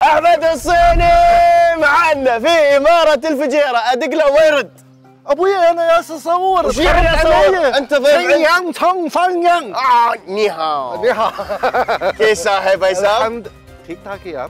احمد الصيني معنا في إمارة الفجيرة، ادق له وما يرد. ابوي انا ياس اصور. وش يعني اصور؟ انت ضيف نيهاو نيهاو. كيف صاحب ايسام؟ الحمد تيك تاك يا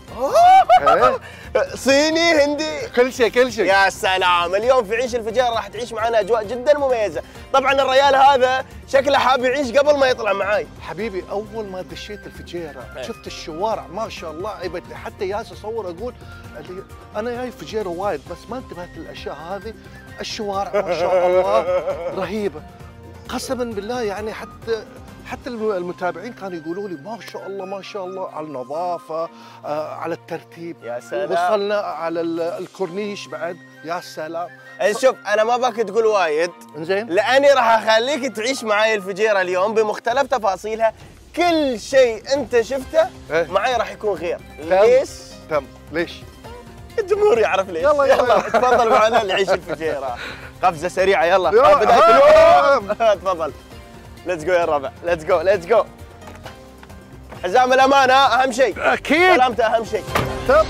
صيني هندي كل شيء كل شيء. يا سلام. اليوم في عيش الفجيرة راح تعيش معنا اجواء جدا مميزة. طبعا الريال هذا شكله حاب يعيش قبل ما يطلع معاي. حبيبي اول ما دشيت الفجيره شفت الشوارع ما شاء الله عيبتني، حتى ياس اصور اقول اللي انا جاي فجيره وايد بس ما انتبهت للاشياء هذه. الشوارع ما شاء الله رهيبه قسما بالله، يعني حتى المتابعين كانوا يقولوا لي ما شاء الله ما شاء الله على النظافه، على الترتيب. يا سلام. وصلنا على الكورنيش بعد. يا سلام. شوف انا ما باك تقول وايد زين، لاني راح اخليك تعيش معاي الفجيره اليوم بمختلف تفاصيلها. كل شيء انت شفته معي راح يكون غير. ليش؟ تم ليش؟ الجمهور يعرف ليش. يلا تفضل معنا نعيش الفجيره. قفزه سريعه يلا بدايه اليوم. تفضل. ليتس جو يا الربع، ليتس جو ليتس جو. حزام الامانه اهم شيء. اكيد سلامته اهم شيء. تم.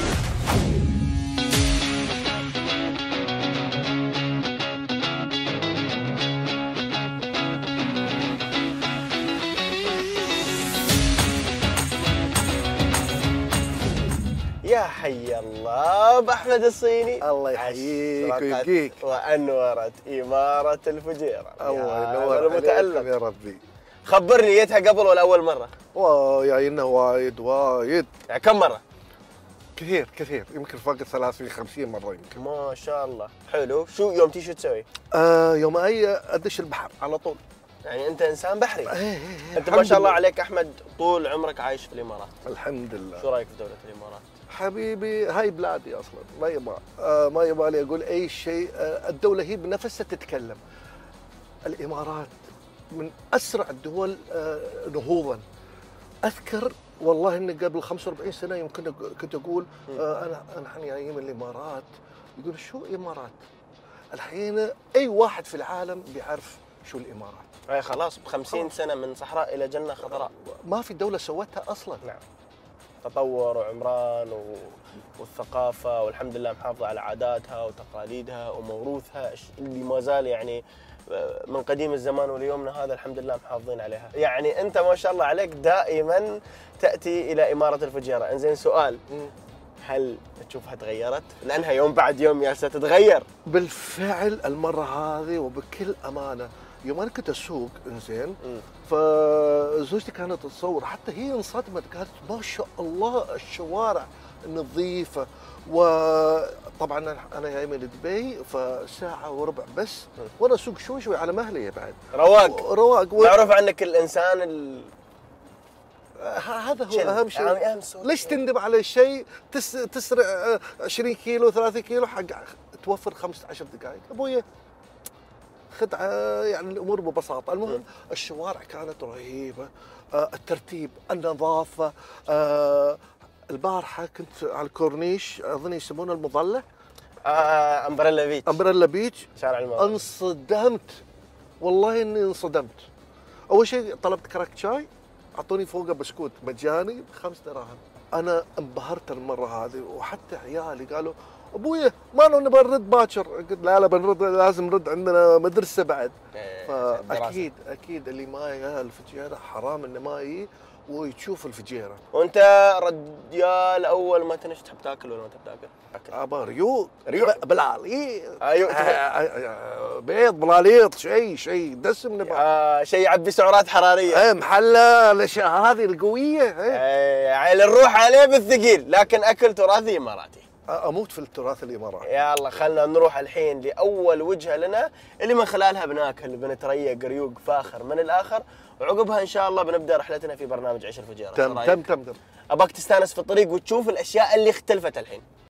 يا حي الله باحمد الصيني. الله يحييك ويبقيك. وانورت إمارة الفجيرة. الله ينور المتألق يا ربي. خبرني جيتها قبل ولا اول مرة؟ جاينا وايد وايد. يعني كم مرة؟ كثير يمكن فوق ال 30 50 مرة يمكن. ما شاء الله. حلو. شو يوم تيجي شو تسوي؟ يوم ادش البحر على طول. يعني انت انسان بحري. انت ما الحمد شاء الله لله. عليك احمد طول عمرك عايش في الامارات. الحمد لله. شو رايك في دولة الامارات؟ حبيبي هاي بلادي اصلا، ما يبالي اقول اي شيء. الدولة هي بنفسها تتكلم. الامارات من اسرع الدول نهوضا. اذكر والله اني قبل 45 سنه يمكن كنت اقول انا جاي من الامارات، يقول شو امارات؟ الحين اي واحد في العالم بيعرف شو الامارات. اي خلاص ب 50 سنة من صحراء الى جنة خضراء. ما في دولة سوتها اصلا. نعم. تطور وعمران والثقافة، والحمد لله محافظة على عاداتها وتقاليدها وموروثها اللي ما زال يعني من قديم الزمان وليومنا هذا الحمد لله محافظين عليها. يعني انت ما شاء الله عليك دائما تأتي الى إمارة الفجيرة. انزين سؤال، هل تشوفها تغيرت؟ لانها يوم بعد يوم يا ستتغير. بالفعل المرة هذه وبكل امانة يوم انا كنت اسوق انزين فزوجتي كانت تصور، حتى هي انصدمت قالت ما شاء الله الشوارع نظيفه. وطبعا انا جاي من دبي فساعه وربع بس وانا اسوق شوي على مهلي بعد. رواق معروف عنك الانسان هذا هو اهم شيء. يعني ليش تندم على شيء تسرع 20 كيلو 30 كيلو حق توفر 15 دقائق؟ ابويا خدعه، يعني الامور ببساطه. المهم الشوارع كانت رهيبه، الترتيب، النظافه. البارحه كنت على الكورنيش اظن يسمونه المظله. امبريلا بيتش. امبريلا بيتش. شارع المظله. انصدمت والله اني انصدمت. اول شيء طلبت كراك شاي اعطوني فوقه بسكوت مجاني ب5 دراهم. انا انبهرت المره هذه، وحتى عيالي قالوا ابويا ما نبغى نرد باكر. قلت لا بنرد، لازم نرد عندنا مدرسه بعد. فاكيد اللي ما يجي الفجيره حرام انه ما يجي ويشوف الفجيره. وانت رجال اول ما تنش تحب تاكل ولا ما تحب تاكل؟ ابا ريوق بلاليط. ايوه بيض بلاليط شيء دسم نبغى. شيء يعبي سعرات حراريه. محلى الاشياء هذه القويه. يعني نروح عليه بالثقيل، لكن اكل تراثي اماراتي. اموت في التراث الاماراتي. يلا خلنا نروح الحين لاول وجهه لنا اللي من خلالها بناكل بنتريق ريوق فاخر من الاخر، وعقبها ان شاء الله بنبدا رحلتنا في برنامج عيش الفجيره. تم. اباك تستانس في الطريق وتشوف الاشياء اللي اختلفت الحين.